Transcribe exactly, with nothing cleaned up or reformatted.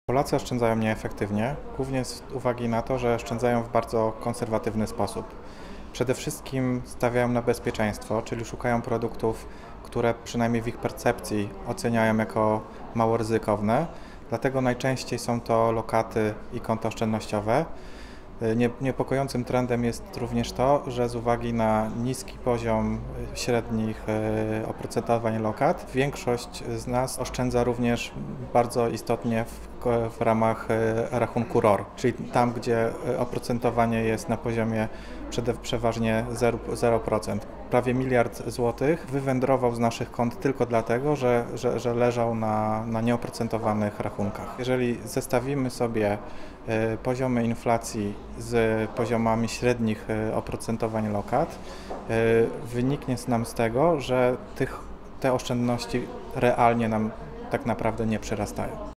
Polacy oszczędzają nieefektywnie, głównie z uwagi na to, że oszczędzają w bardzo konserwatywny sposób. Przede wszystkim stawiają na bezpieczeństwo, czyli szukają produktów, które przynajmniej w ich percepcji oceniają jako mało ryzykowne. Dlatego najczęściej są to lokaty i konta oszczędnościowe. Nie- Niepokojącym trendem jest również to, że z uwagi na niski poziom średnich e, oprocentowań lokat, większość z nas oszczędza również bardzo istotnie w, ko- w ramach e, rachunku R O R, czyli tam, gdzie e, oprocentowanie jest na poziomie przede, przeważnie zero procent. Prawie miliard złotych wywędrował z naszych kont tylko dlatego, że, że, że leżał na, na nieoprocentowanych rachunkach. Jeżeli zestawimy sobie e, poziomy inflacji z poziomami średnich e, oprocentowań lokat, e, wyniknie nam z tego, że tych, te oszczędności realnie nam tak naprawdę nie przyrastają.